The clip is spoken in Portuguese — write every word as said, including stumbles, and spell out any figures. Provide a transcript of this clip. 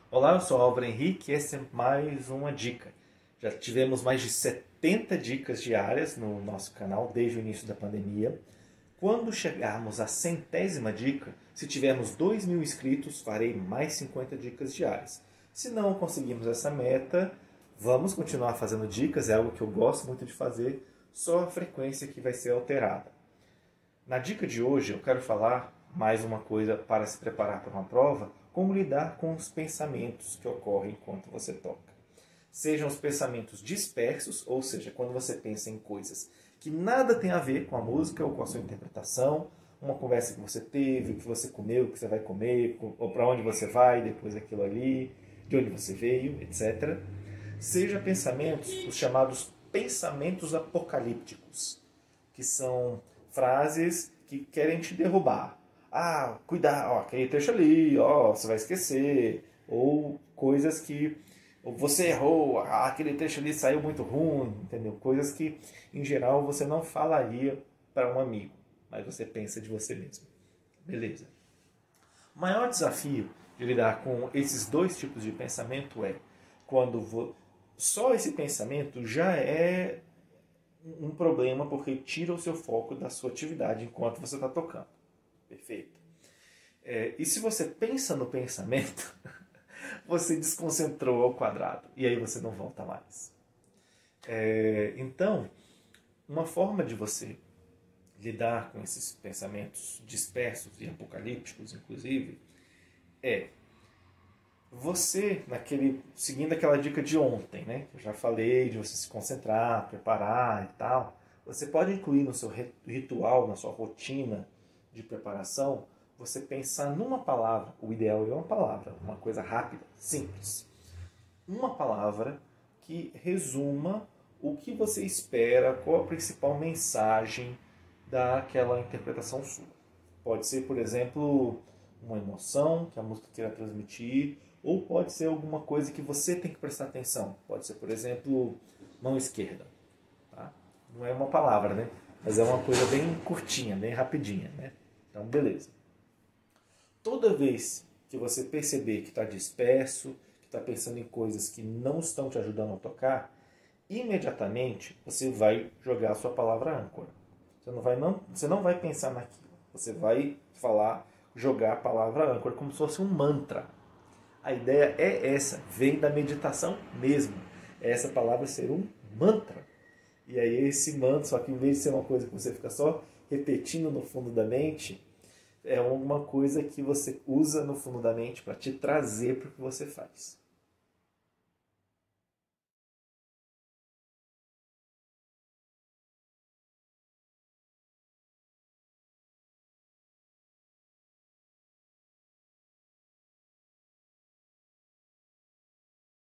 Olá, eu sou Álvaro Henrique e essa é mais uma dica. Já tivemos mais de setenta dicas diárias no nosso canal desde o início da pandemia. Quando chegarmos à centésima dica, se tivermos dois mil inscritos, farei mais cinquenta dicas diárias. Se não conseguirmos essa meta, vamos continuar fazendo dicas, é algo que eu gosto muito de fazer, só a frequência que vai ser alterada. Na dica de hoje eu quero falar mais uma coisa para se preparar para uma prova, como lidar com os pensamentos que ocorrem enquanto você toca. Sejam os pensamentos dispersos, ou seja, quando você pensa em coisas que nada tem a ver com a música ou com a sua interpretação, uma conversa que você teve, o que você comeu, o que você vai comer, ou para onde você vai depois daquilo ali, de onde você veio, etcétera. Seja pensamentos, os chamados pensamentos apocalípticos, que são frases que querem te derrubar. Ah, cuidado, ó, aquele trecho ali, ó, você vai esquecer. Ou coisas que você errou, ah, aquele trecho ali saiu muito ruim, entendeu? Coisas que, em geral, você não falaria para um amigo, mas você pensa de você mesmo. Beleza. O maior desafio de lidar com esses dois tipos de pensamento é quando vo... só esse pensamento já é um problema porque tira o seu foco da sua atividade enquanto você está tocando. Perfeito? É, e se você pensa no pensamento, você desconcentrou ao quadrado e aí você não volta mais. É, então, uma forma de você lidar com esses pensamentos dispersos e apocalípticos, inclusive, é você, naquele, seguindo aquela dica de ontem, né? Eu já falei de você se concentrar, preparar e tal. Você pode incluir no seu ritual, na sua rotina de preparação, você pensar numa palavra. O ideal é uma palavra, uma coisa rápida, simples. Uma palavra que resuma o que você espera, qual a principal mensagem daquela interpretação sua. Pode ser, por exemplo, uma emoção que a música queira transmitir, ou pode ser alguma coisa que você tem que prestar atenção. Pode ser, por exemplo, mão esquerda. Tá? Não é uma palavra, né? Mas é uma coisa bem curtinha, bem rapidinha, né? Então, beleza. Toda vez que você perceber que está disperso, que está pensando em coisas que não estão te ajudando a tocar, imediatamente você vai jogar a sua palavra âncora. Você não vai, não, você não vai pensar naquilo. Você vai falar, jogar a palavra âncora como se fosse um mantra. A ideia é essa, vem da meditação mesmo. É essa palavra ser um mantra. E aí esse mantra, só que em vez de ser uma coisa que você fica só repetindo no fundo da mente, é alguma coisa que você usa no fundo da mente para te trazer para o que você faz.